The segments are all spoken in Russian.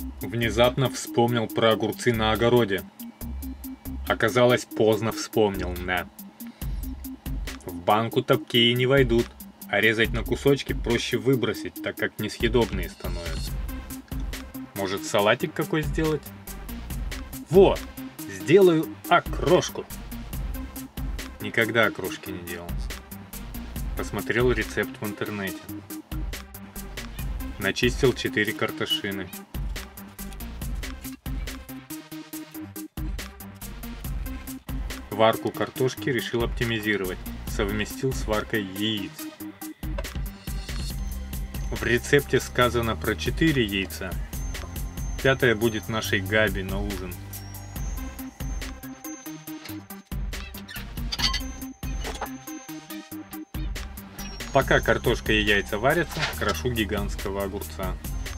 Внезапно вспомнил про огурцы на огороде. Оказалось, поздно вспомнил, да. В банку такие не войдут, а резать на кусочки проще выбросить, так как несъедобные становятся. Может, салатик какой сделать? Вот, сделаю окрошку. Никогда окрошки не делал. Посмотрел рецепт в интернете. Начистил 4 картошины. Варку картошки решил оптимизировать. Совместил с варкой яиц. В рецепте сказано про 4 яйца. 5-е будет нашей Габи на ужин. Пока картошка и яйца варятся, крошу гигантского огурца.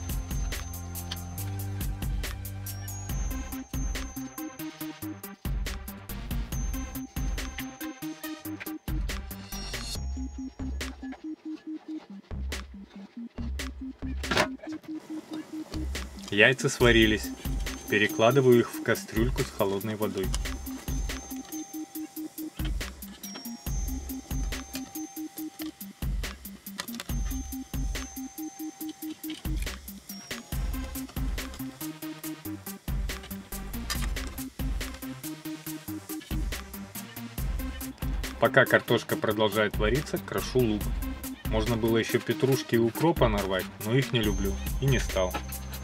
Яйца сварились. Перекладываю их в кастрюльку с холодной водой. Пока картошка продолжает вариться, крошу лук. Можно было еще петрушки и укропа нарвать, но их не люблю и не стал.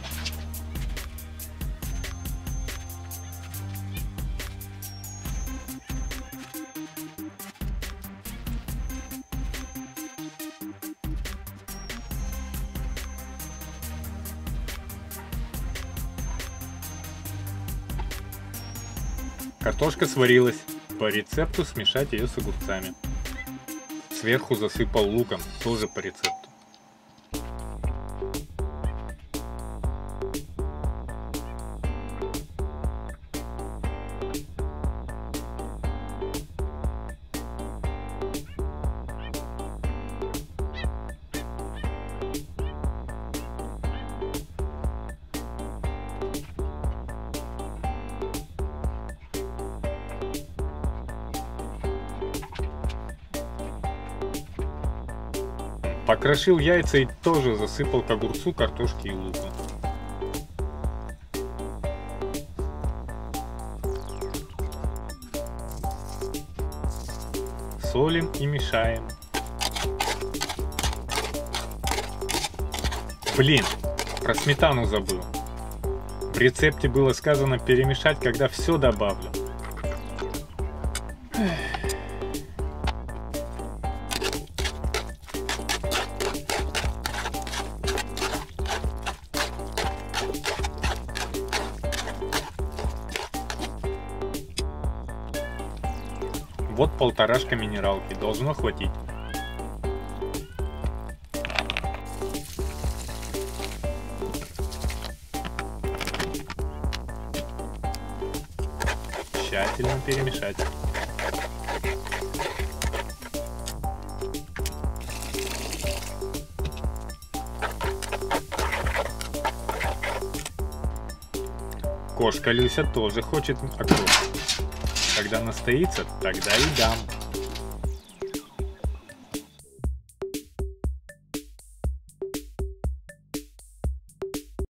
Картошка сварилась. По рецепту смешать ее с огурцами. Сверху засыпал луком, тоже по рецепту. Покрошил яйца и тоже засыпал к огурцу, картошке и луку. Солим и мешаем. Блин, про сметану забыл. В рецепте было сказано перемешать, когда все добавлю. Вот 1,5 минералки, должно хватить. Тщательно перемешать. Кошка Люся тоже хочет окрошку. Когда настоится, тогда и дам.